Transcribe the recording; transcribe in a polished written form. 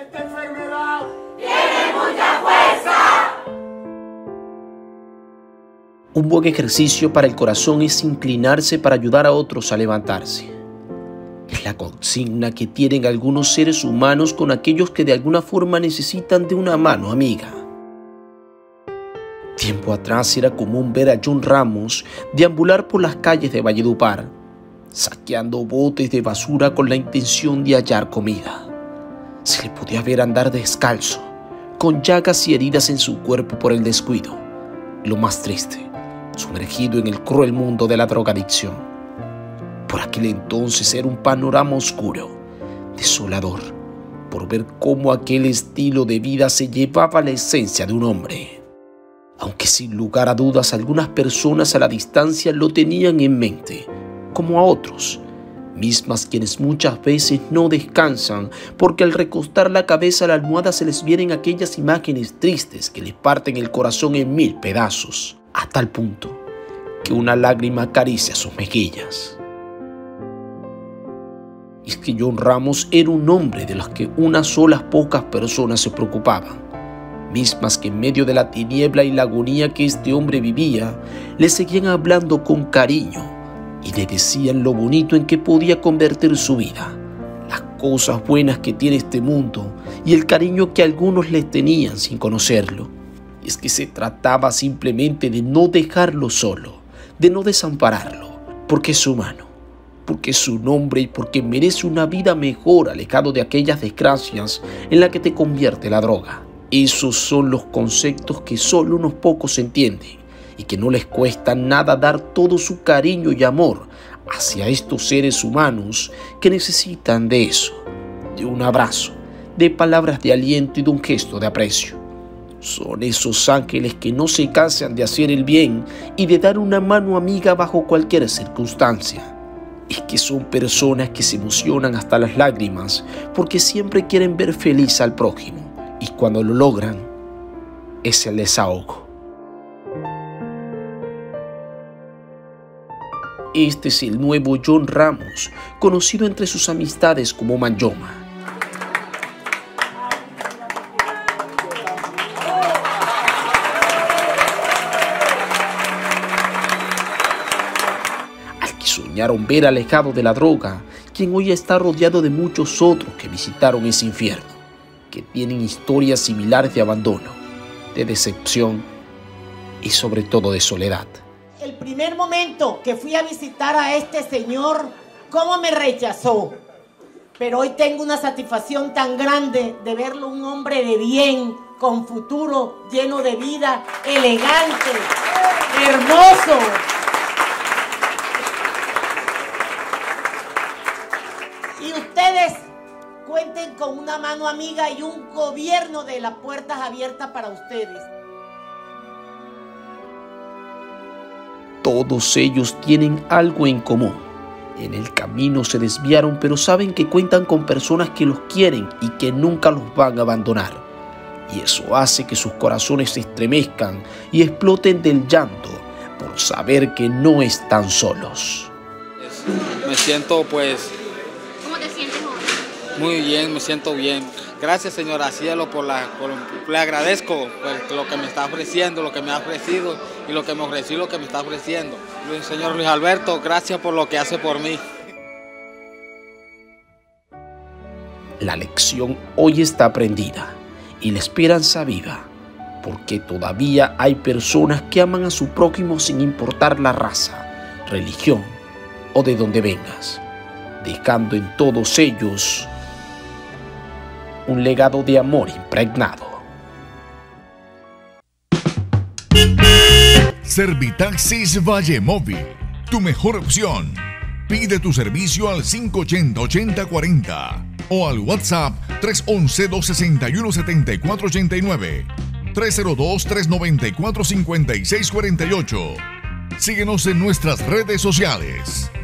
Esta enfermedad tiene mucha fuerza. Un buen ejercicio para el corazón es inclinarse para ayudar a otros a levantarse. Es la consigna que tienen algunos seres humanos con aquellos que de alguna forma necesitan de una mano amiga. Tiempo atrás era común ver a John Ramos deambular por las calles de Valledupar, saqueando botes de basura con la intención de hallar comida. Se le podía ver andar descalzo, con llagas y heridas en su cuerpo por el descuido. Y lo más triste, sumergido en el cruel mundo de la drogadicción. Por aquel entonces era un panorama oscuro, desolador, por ver cómo aquel estilo de vida se llevaba la esencia de un hombre. Aunque sin lugar a dudas algunas personas a la distancia lo tenían en mente, como a otros, mismas quienes muchas veces no descansan porque al recostar la cabeza a la almohada se les vienen aquellas imágenes tristes que les parten el corazón en 1000 pedazos, a tal punto que una lágrima acaricia sus mejillas. Y es que John Ramos era un hombre de los que unas solas pocas personas se preocupaban, mismas que en medio de la tiniebla y la agonía que este hombre vivía, le seguían hablando con cariño y le decían lo bonito en que podía convertir su vida, las cosas buenas que tiene este mundo y el cariño que algunos les tenían sin conocerlo. Y es que se trataba simplemente de no dejarlo solo, de no desampararlo, porque es humano, porque es un hombre y porque merece una vida mejor alejado de aquellas desgracias en las que te convierte la droga. Esos son los conceptos que solo unos pocos entienden y que no les cuesta nada dar todo su cariño y amor hacia estos seres humanos que necesitan de eso, de un abrazo, de palabras de aliento y de un gesto de aprecio. Son esos ángeles que no se cansan de hacer el bien y de dar una mano amiga bajo cualquier circunstancia. Es que son personas que se emocionan hasta las lágrimas porque siempre quieren ver feliz al prójimo y cuando lo logran es el desahogo. Este es el nuevo John Ramos, conocido entre sus amistades como Manyoma. Soñaron ver alejado de la droga, quien hoy está rodeado de muchos otros que visitaron ese infierno, que tienen historias similares de abandono, de decepción y sobre todo de soledad. El primer momento que fui a visitar a este señor, cómo me rechazó, pero hoy tengo una satisfacción tan grande de verlo un hombre de bien, con futuro, lleno de vida, elegante, hermoso. Y ustedes cuenten con una mano amiga y un gobierno de las puertas abiertas para ustedes. Todos ellos tienen algo en común. En el camino se desviaron, pero saben que cuentan con personas que los quieren y que nunca los van a abandonar. Y eso hace que sus corazones se estremezcan y exploten del llanto por saber que no están solos. Me siento ¿Cómo te sientes hoy? muy bien, me siento bien. Gracias, señora Cielo, le agradezco por lo que me está ofreciendo, lo que me ha ofrecido y lo que me ofreció y lo que me está ofreciendo. Señor Luis Alberto, gracias por lo que hace por mí. La lección hoy está aprendida y la esperanza viva, porque todavía hay personas que aman a su prójimo sin importar la raza, religión o de dónde vengas, dejando en todos ellos un legado de amor impregnado. Servitaxis Vallemóvil, tu mejor opción. Pide tu servicio al 580-8040 o al WhatsApp 311-261-7489, 302-394-5648. Síguenos en nuestras redes sociales.